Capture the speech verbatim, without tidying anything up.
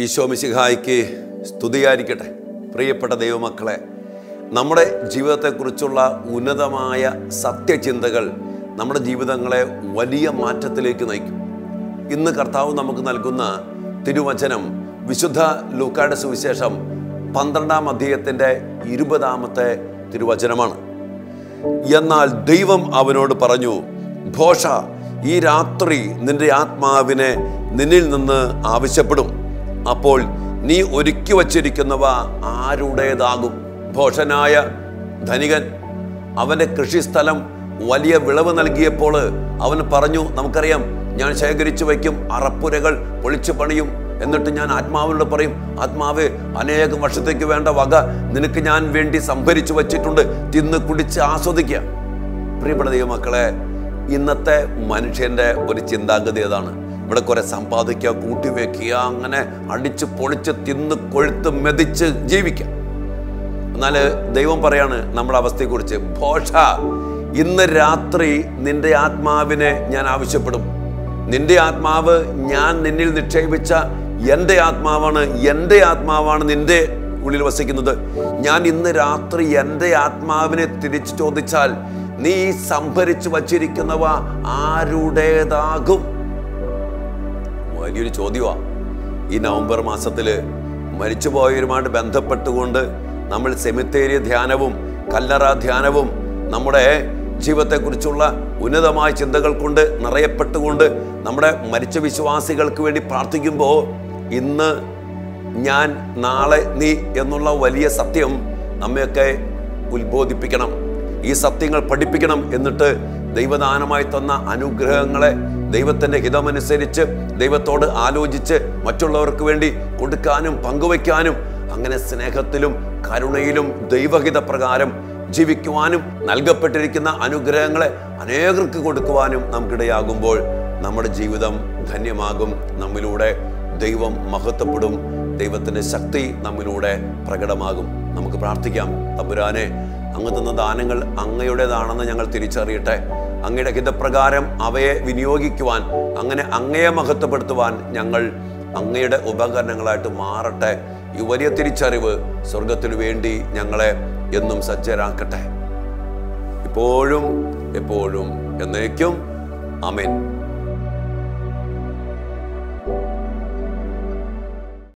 ഈശോ മിശിഹായ്ക്ക് സ്തുതിയായിരിക്കട്ടെ. പ്രിയപ്പെട്ട ദൈവമക്കളെ, നമ്മുടെ ജീവിതത്തെക്കുറിച്ചുള്ള ഉന്നതമായ സത്യചിന്തകൾ നമ്മുടെ ജീവിതങ്ങളെ വലിയ മാറ്റത്തിലേക്ക് നയിക്കും. ഇന്ന് കർത്താവ് നമുക്ക് നൽകുന്ന തിരുവചനം വിശുദ്ധ ലൂക്കായുടെ സുവിശേഷം പന്ത്രണ്ടാം അധ്യായത്തിൻ്റെ ഇരുപതാമത്തെ തിരുവചനമാണ്. എന്നാൽ ദൈവം അവനോട് പറഞ്ഞു, ഭോഷ, ഈ രാത്രി നിന്റെ ആത്മാവിനെ നിന്നിൽ നിന്ന് ആവശ്യപ്പെടും. അപ്പോൾ നീ ഒരുക്കി വച്ചിരിക്കുന്നവ ആരുടേതാകും? ഭോഷനായ ധനികൻ അവൻ്റെ കൃഷിസ്ഥലം വലിയ വിളവ് നൽകിയപ്പോൾ അവൻ പറഞ്ഞു, നമുക്കറിയാം, ഞാൻ ശേഖരിച്ചു വയ്ക്കും, അറപ്പുരകൾ പൊളിച്ചു പണിയും, എന്നിട്ട് ഞാൻ ആത്മാവിനോട് പറയും, ആത്മാവേ, അനേകം വർഷത്തേക്ക് വേണ്ട വക നിനക്ക് ഞാൻ വേണ്ടി സംഭരിച്ചു വച്ചിട്ടുണ്ട്, തിന്ന് കുടിച്ച് ആസ്വദിക്കുക. പ്രിയപ്പെട്ട ദൈവമക്കളെ, ഇന്നത്തെ മനുഷ്യൻ്റെ ഒരു ചിന്താഗതി അതാണ്. ഇവിടെ കുറെ സമ്പാദിക്കുക, കൂട്ടിവെക്കുക, അങ്ങനെ അടിച്ച് പൊളിച്ച് തിന്ന് കൊഴുത്ത് മെതിച്ച് ജീവിക്കാം. എന്നാൽ ദൈവം പറയാണ് നമ്മുടെ അവസ്ഥയെക്കുറിച്ച്, ഭോഷ, ഇന്ന് രാത്രി നിന്റെ ആത്മാവിനെ ഞാൻ ആവശ്യപ്പെടും. നിന്റെ ആത്മാവ് ഞാൻ നിന്നിൽ നിക്ഷേപിച്ച എൻ്റെ ആത്മാവാണ്. എൻ്റെ ആത്മാവാണ് നിന്റെ ഉള്ളിൽ വസിക്കുന്നത്. ഞാൻ ഇന്ന് രാത്രി എൻ്റെ ആത്മാവിനെ തിരിച്ചു ചോദിച്ചാൽ നീ സംഭരിച്ചു വച്ചിരിക്കുന്നവ ആരുടേതാകും? വലിയൊരു ചോദ്യമാണ്. ഈ നവംബർ മാസത്തിൽ മരിച്ചുപോയവരുമായിട്ട് ബന്ധപ്പെട്ടുകൊണ്ട് നമ്മൾ സെമിത്തേരി ധ്യാനവും കല്ലറ ധ്യാനവും നമ്മുടെ ജീവിതത്തെക്കുറിച്ചുള്ള ഉന്നതമായ ചിന്തകൾ കൊണ്ട് നിറയപ്പെട്ടുകൊണ്ട് നമ്മുടെ മരിച്ച വിശ്വാസികൾക്ക് വേണ്ടി പ്രാർത്ഥിക്കുമ്പോൾ ഇന്ന് ഞാൻ നാളെ നീ എന്നുള്ള വലിയ സത്യം നമ്മയൊക്കെ ഉത്ബോധിപ്പിക്കണം. ഈ സത്യങ്ങൾ പഠിപ്പിക്കണം. എന്നിട്ട് ദൈവദാനമായി തന്ന അനുഗ്രഹങ്ങളെ ദൈവത്തിൻ്റെ ഹിതമനുസരിച്ച് ദൈവത്തോട് ആലോചിച്ച് മറ്റുള്ളവർക്ക് വേണ്ടി കൊടുക്കാനും പങ്കുവയ്ക്കാനും, അങ്ങനെ സ്നേഹത്തിലും കരുണയിലും ദൈവഹിത പ്രകാരം ജീവിക്കുവാനും നൽകപ്പെട്ടിരിക്കുന്ന അനുഗ്രഹങ്ങളെ അനേകർക്ക് കൊടുക്കുവാനും നമുക്കിടയാകുമ്പോൾ നമ്മുടെ ജീവിതം ധന്യമാകും. നമ്മിലൂടെ ദൈവം മഹത്വപ്പെടും. ദൈവത്തിൻ്റെ ശക്തി നമ്മിലൂടെ പ്രകടമാകും. നമുക്ക് പ്രാർത്ഥിക്കാം. തമ്പുരാനെ, അങ്ങ് തന്ന ദാനങ്ങൾ അങ്ങയുടേതാണെന്ന് ഞങ്ങൾ തിരിച്ചറിയട്ടെ. അങ്ങയുടെ ഹിതപ്രകാരം അവയെ വിനിയോഗിക്കുവാൻ, അങ്ങനെ അങ്ങയെ മഹത്വപ്പെടുത്തുവാൻ ഞങ്ങൾ അങ്ങയുടെ ഉപകരണങ്ങളായിട്ട് മാറട്ടെ. ഈ വലിയ തിരിച്ചറിവ് സ്വർഗത്തിനു വേണ്ടി ഞങ്ങളെ എന്നും സജ്ജരാക്കട്ടെ. ഇപ്പോഴും എപ്പോഴും എന്നേക്കും. ആമേൻ.